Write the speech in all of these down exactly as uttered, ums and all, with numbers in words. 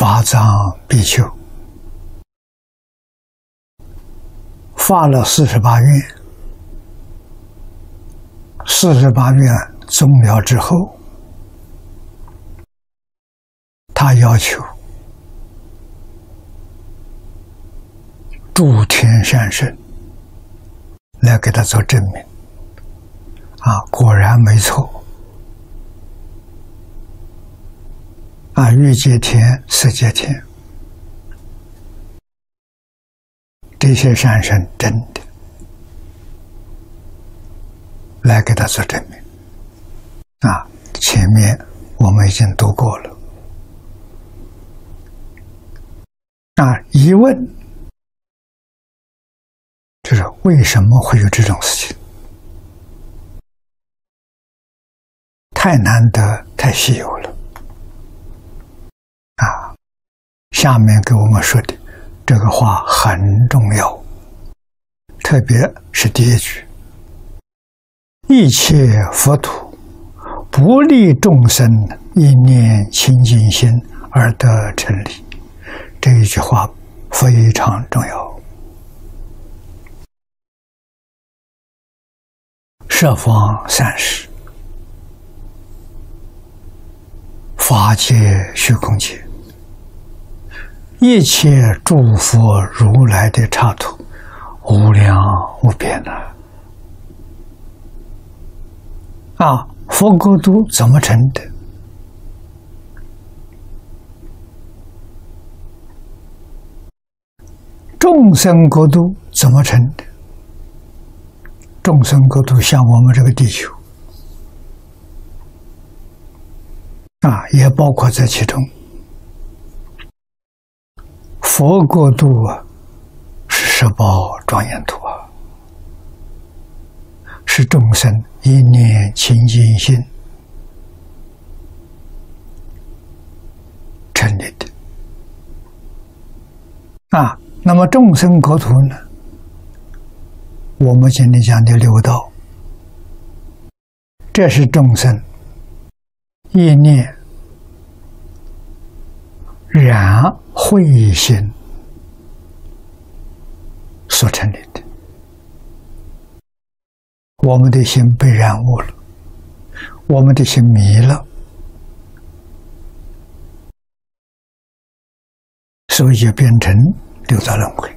法藏比丘发了四十八愿，四十八愿终了之后，他要求诸天善神来给他做证明，啊，果然没错。啊，欲界天、色界天，这些善神真的来给他做证明。啊，前面我们已经读过了。啊，疑问就是为什么会有这种事情？太难得，太稀有了。啊，下面给我们说的这个话很重要，特别是第一句：“一切佛土不利众生一念清净心而得成理。”这一句话非常重要。十方三世、法界、虚空界，一切诸佛如来的刹土，无量无边的。啊，佛国土怎么成的？众生国土怎么成的？众生国土像我们这个地球，啊，也包括在其中。佛国土啊，是十宝庄严土啊，是众生一念清净心成立的。啊，那么众生国土呢？我们今天讲的六道，这是众生一念染慧心所成立的。我们的心被染污了，我们的心迷了，所以就变成六道轮回。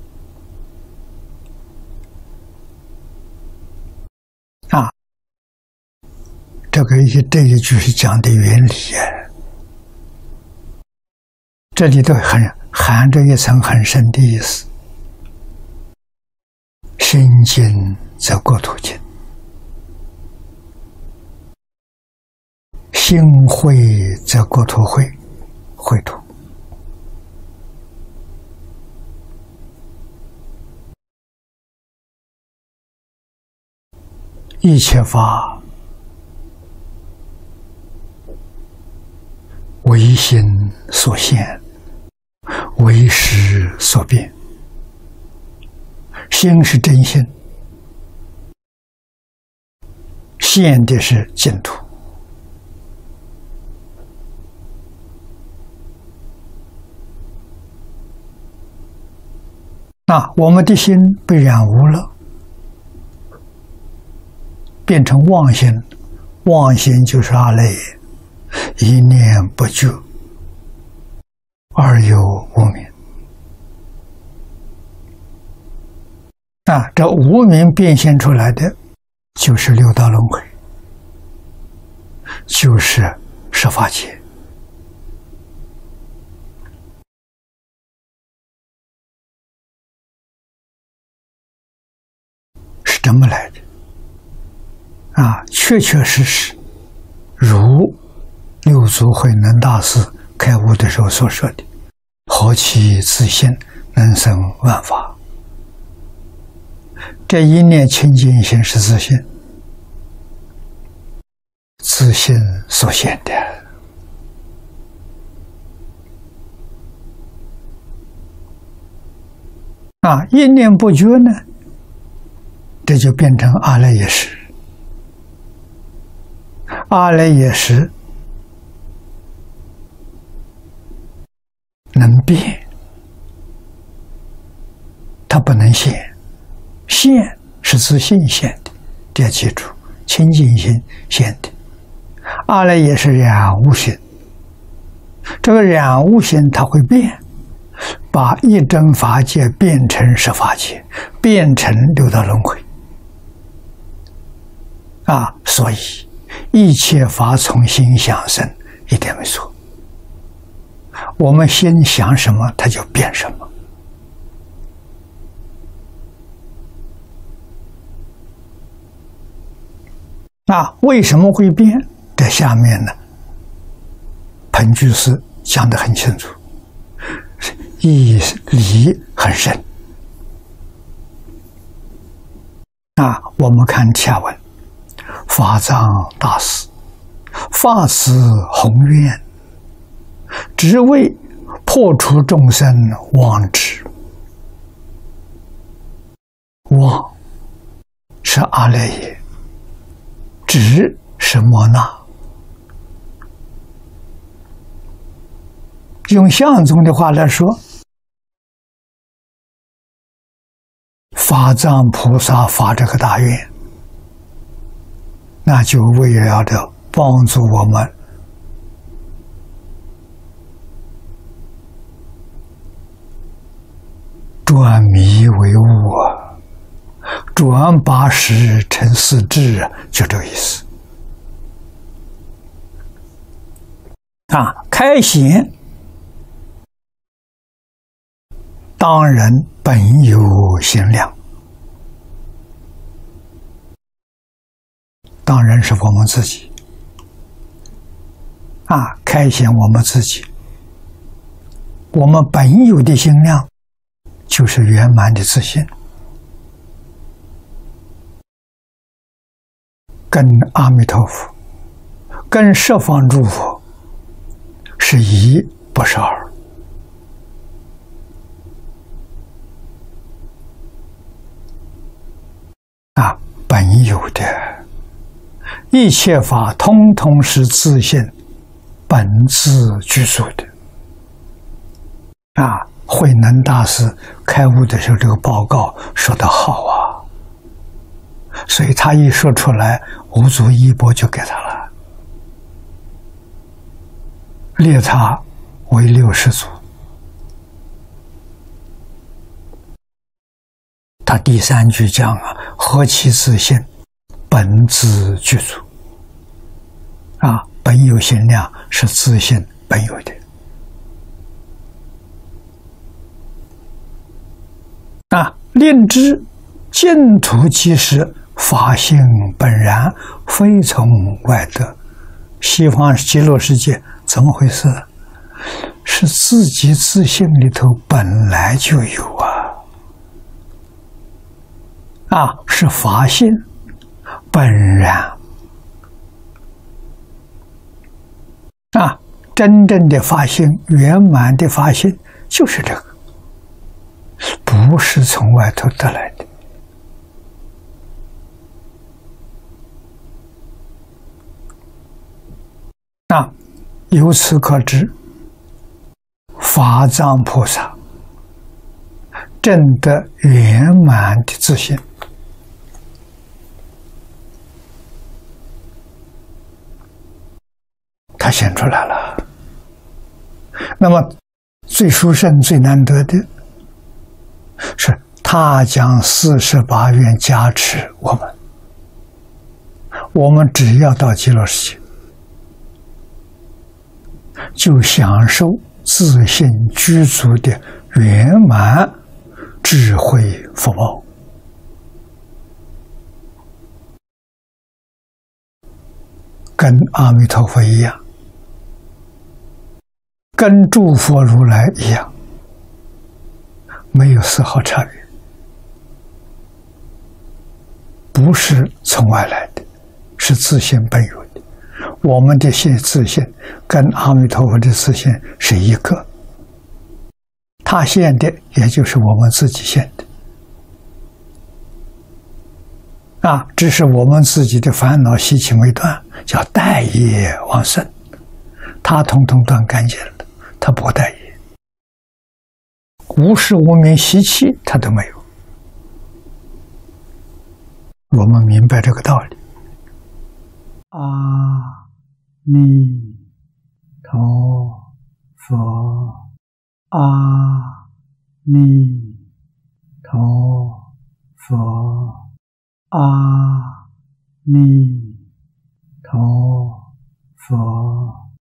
啊，这个一这一句是讲的原理啊，这里头很含着一层很深的意思。心净则国土净，心慧则国土慧，慧土。一切法唯心所现，唯识所变。心是真心，现的是净土。那我们的心被染污了，变成妄心，妄心就是阿赖耶，一念不觉，而有无明。啊，这无明变现出来的就是六道轮回，就是十法界。是这么来的。啊，确确实实，如六祖慧能大师开悟的时候所说的：“何其自性，能生万法。”这一念清净心是自性，自性所现的。啊，一念不觉呢，这就变成阿赖耶识。阿赖耶识能变，它不能现。现是自性现的，这要记住，清净心现的。阿赖耶是染污心，这个染污心它会变，把一真法界变成十法界，变成六道轮回。啊，所以一切法从心想生，一点没错。我们心想什么，它就变什么。那为什么会变？在下面呢，彭居士讲得很清楚，义理很深。啊，我们看下文，法藏大师发此宏愿，只为破除众生妄执。妄是阿赖耶，执是摩那。用相宗的话来说，法藏菩萨发这个大愿，那就为了的帮助我们转迷为悟啊，转八识成四智啊，就这个意思啊。开显当人本有限量，当然是我们自己啊，开显我们自己，我们本有的心量就是圆满的自信，跟阿弥陀佛、跟十方诸佛是一，不是二。啊，本有的一切法，通通是自性本自具足的。啊，慧能大师开悟的时候，这个报告说得好啊，所以他一说出来，五祖衣钵就给他了，列他为六世祖。他第三句讲啊，何其自性，本自具足。啊，本有限量是自性本有的。啊，令知净土即是法性本然，非从外得。西方极乐世界怎么回事？是自己自性里头本来就有啊。啊，是法性本然啊，真正的法性、圆满的法性就是这个，不是从外头得来的。啊，由此可知，法藏菩萨证得圆满的自信。他显出来了。那么最殊胜、最难得的是，他将四十八愿加持我们，我们只要到极乐世界，就享受自信具足的圆满智慧福报。跟阿弥陀佛一样，跟诸佛如来一样，没有丝毫差别，不是从外来的，是自性本有的。我们的性自性跟阿弥陀佛的自性是一个，他现的也就是我们自己现的。啊，只是我们自己的烦恼习气没断，叫带业往生，他统统断干净了，他不带业。 无事无名习气他都没有。我们明白这个道理。阿弥陀佛，阿弥陀佛，阿弥